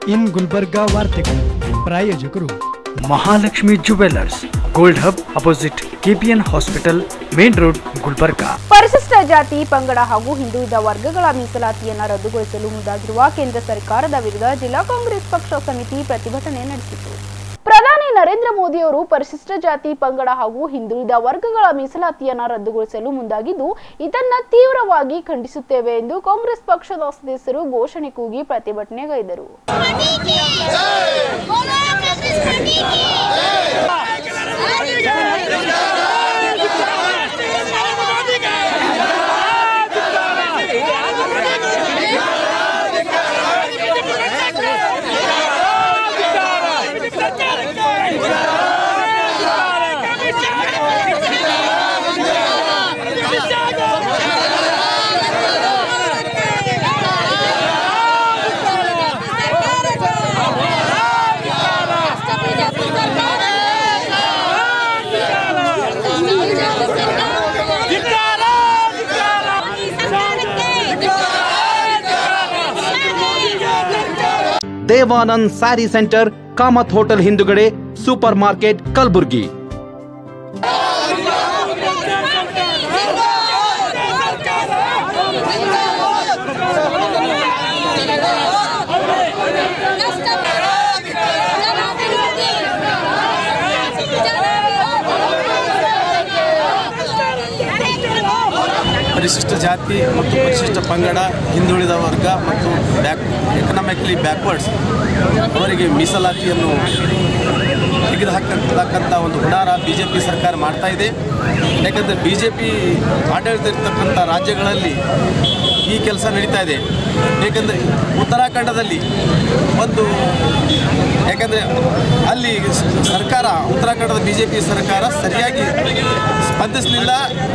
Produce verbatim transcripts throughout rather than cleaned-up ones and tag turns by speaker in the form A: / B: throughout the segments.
A: ಇನ್ ಗುಲ್ಬರ್ಗಾ ವಾರ್ತೆಗಳು ಪ್ರಾಯೋಜಕರು
B: Mahalakshmi jewellers, gold hub opposite KPN hospital, main road, Gulbarga.
C: ಪರಿಶಿಷ್ಟ ಜಾತಿ, ಪಂಗಡ ಹಾಗೂ ಹಿಂದುಳಿದ ವರ್ಗಗಳ ಮೀಸಲಾತಿಯನ್ನು ರದ್ದುಗೊಳಿಸಲು ಮುಂದಾಗಿರುವ ಕೇಂದ್ರ ಸರ್ಕಾರದ ವಿರುದ್ಧ ಜಿಲ್ಲಾ ಕಾಂಗ್ರೆಸ್ ಪಕ್ಷ ಸಮಿತಿ ಪ್ರತಿಭಟನೆ ನಡೆಸಿತು. ಪ್ರಧಾನಿ ನರೇಂದ್ರ ಮೋದಿ ಅವರು ಪರಿಶಿಷ್ಟ ಜಾತಿ, ಪಂಗಡ ಹಾಗೂ ಹಿಂದುಳಿದ ವರ್ಗಗಳ ಮೀಸಲಾತಿಯನ್ನು ರದ್ದುಗೊಳಿಸಲು ಮುಂದಾಗಿದ್ದು, ಇದನ್ನು ತೀವ್ರವಾಗಿ ಖಂಡಿಸುತ್ತೇವೆ ಎಂದು ಕಾಂಗ್ರೆಸ್ ಪಕ್ಷದ ಸದಸ್ಯರು ಘೋಷಣೆ ಕೂಗಿ ಪ್ರತಿಭಟನೆಗೈದರು.
D: ದೇವಾನಂದ್ ಸ್ಯಾರಿ ಸೆಂಟರ್, ಕಾಮತ್ ಹೋಟೆಲ್ ಹಿಂದುಗಡೆ, ಸೂಪರ್ ಮಾರ್ಕೆಟ್, ಕಲಬುರ್ಗಿ.
E: ಪರಿಶಿಷ್ಟ ಜಾತಿ ಮತ್ತು ಪರಿಶಿಷ್ಟ ಪಂಗಡ, ಹಿಂದುಳಿದ ವರ್ಗ ಮತ್ತು ಬ್ಯಾಕ್ ಎಕನಾಮಿಕಲಿ ಬ್ಯಾಕ್ವರ್ಡ್ಸ್ ಅವರಿಗೆ ಮೀಸಲಾತಿಯನ್ನು ತೆಗೆದುಹಾಕತಕ್ಕಂಥ ಒಂದು ಹುನ್ನಾರ ಬಿ ಜೆ ಪಿ ಸರ್ಕಾರ ಮಾಡ್ತಾ ಇದೆ. ಯಾಕಂದರೆ ಬಿ ಜೆ ಪಿ ಆಡಳಿತ ಇರ್ತಕ್ಕಂಥ ರಾಜ್ಯಗಳಲ್ಲಿ ಈ ಕೆಲಸ ನಡೀತಾ ಇದೆ. ಏಕೆಂದರೆ ಉತ್ತರಾಖಂಡದಲ್ಲಿ ಒಂದು ಯಾಕಂದರೆ ಅಲ್ಲಿ ಸರ್ಕಾರ, ಉತ್ತರಾಖಂಡದ ಬಿ ಜೆ ಪಿ ಸರ್ಕಾರ ಸರಿಯಾಗಿ ಸ್ಪಂದಿಸಲಿಲ್ಲ.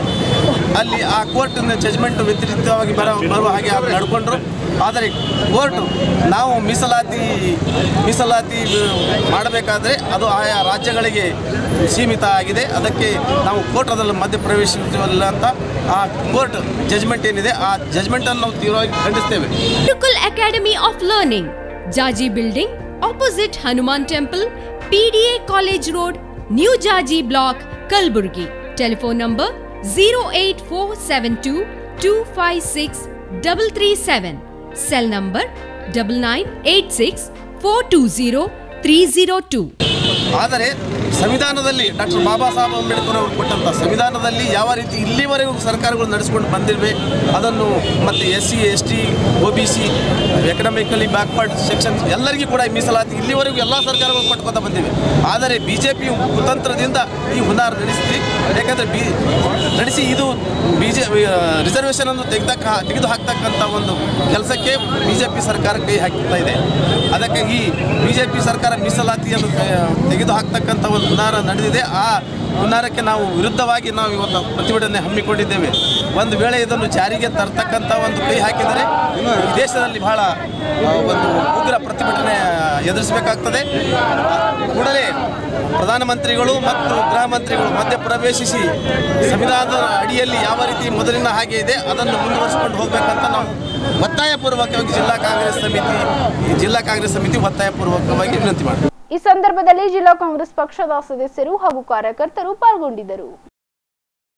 E: ಅಲ್ಲಿ ಆ ಕೋರ್ಟಿನ ಜಜ್ಮೆಂಟ್ ವ್ಯತಿರಿಕ್ತವಾಗಿ ಬರ ಬರುವ ಹಾಗೆ ನಡ್ಕೊಂಡ್ರು. ಆದರೆ ಕೋರ್ಟು ನಾವು ಮೀಸಲಾತಿ ಮೀಸಲಾತಿ ಮಾಡಬೇಕಾದ್ರೆ ಅದು ಆಯಾ ರಾಜ್ಯಗಳಿಗೆ ಸೀಮಿತ ಆಗಿದೆ, ಅದಕ್ಕೆ ನಾವು ಕೋರ್ಟ್ ಅದರಲ್ಲಿ ಮಧ್ಯ ಪ್ರವೇಶಿಸಲ್ಲ ಅಂತ ಆ ಕೋರ್ಟ್ ಜಜ್ಮೆಂಟ್ ಏನಿದೆ ಆ ಜಜ್ಮೆಂಟನ್ನು ನಾವು ತೀವ್ರವಾಗಿ ಖಂಡಿಸ್ತೇವೆ.
F: Gurukul academy of learning, Jaji building, opposite Hanuman temple, P D A college road, new Jaji block, Kalaburagi. Telephone number zero eight four seven two two five six three three seven. Cell number nine nine eight six four two zero three zero two.
E: ಆದರೆ ಸಂವಿಧಾನದಲ್ಲಿ doctor Baba Saheb Ambedkar ಅವರು ಕೊಟ್ಟಂಥ ಸಂವಿಧಾನದಲ್ಲಿ ಯಾವ ರೀತಿ ಇಲ್ಲಿವರೆಗೂ ಸರ್ಕಾರಗಳು ನಡೆಸ್ಕೊಂಡು ಬಂದಿವೆ ಅದನ್ನು ಮತ್ತು S C S T O B C economically backward sections ಎಲ್ಲರಿಗೂ ಕೂಡ ಮೀಸಲಾತಿ ಇಲ್ಲಿವರೆಗೂ ಎಲ್ಲ ಸರ್ಕಾರಗಳು ಕೊಟ್ಕೊತಾ ಬಂದಿವೆ. ಆದರೆ ಬಿ ಜೆ ಪಿ ಕುತಂತ್ರದಿಂದ ಈ ಹುನ್ನಾರ ನಡೆಸಿ ಯಾಕಂದರೆ ಬಿ ನಡೆಸಿ ಇದು ಬಿ ಜೆ ರಿಸರ್ವೇಷನನ್ನು ತೆಗೆದಕ್ಕ ತೆಗೆದು ಹಾಕ್ತಕ್ಕಂಥ ಒಂದು ಕೆಲಸಕ್ಕೆ ಬಿ ಜೆ ಪಿ ಸರ್ಕಾರ ಕೈ ಹಾಕ್ತಾ ಇದೆ. ಅದಕ್ಕೆ ಈ ಬಿ ಜೆ ಪಿ ಸರ್ಕಾರ ಮೀಸಲಾತಿಯನ್ನು ತೆಗೆದು ಹಾಕ್ತಕ್ಕಂಥ ಒಂದು ಹುನ್ನಾರ ನಡೆದಿದೆ. ಆ ಹುನ್ನಾರಕ್ಕೆ ನಾವು ವಿರುದ್ಧವಾಗಿ ನಾವು ಇವತ್ತು ಪ್ರತಿಭಟನೆ ಹಮ್ಮಿಕೊಂಡಿದ್ದೇವೆ. ಒಂದು ವೇಳೆ ಇದನ್ನು ಜಾರಿಗೆ ತರ್ತಕ್ಕಂಥ ಒಂದು ಕೈ ಹಾಕಿದರೆ ಈ ದೇಶದಲ್ಲಿ ಬಹಳ ಒಂದು ಉಗ್ರ ಪ್ರತಿಭಟನೆ ಎದುರಿಸಬೇಕಾಗ್ತದೆ. ಕೂಡಲೇ ಪ್ರಧಾನಮಂತ್ರಿಗಳು ಮತ್ತು ಗೃಹ ಮಂತ್ರಿಗಳು ಮಧ್ಯ ಪ್ರವೇಶಿಸಿ ಸಂವಿಧಾನದ ಅಡಿಯಲ್ಲಿ ಯಾವ ರೀತಿ ಮೊದಲಿನ ಹಾಗೆ ಇದೆ ಅದನ್ನು ಮುಂದುವರಿಸಿಕೊಂಡು ಹೋಗಬೇಕಂತ ನಾವು ಒತ್ತಾಯಪೂರ್ವಕವಾಗಿ ಜಿಲ್ಲಾ ಕಾಂಗ್ರೆಸ್ ಸಮಿತಿ ಜಿಲ್ಲಾ ಕಾಂಗ್ರೆಸ್ ಸಮಿತಿ ಒತ್ತಾಯಪೂರ್ವಕವಾಗಿ ವಿನಂತಿ ಮಾಡಿದೆ.
C: ಈ ಸಂದರ್ಭದಲ್ಲಿ ಜಿಲ್ಲಾ ಕಾಂಗ್ರೆಸ್ ಪಕ್ಷದ ಸದಸ್ಯರು ಹಾಗೂ ಕಾರ್ಯಕರ್ತರು ಪಾಲ್ಗೊಂಡಿದ್ದರು.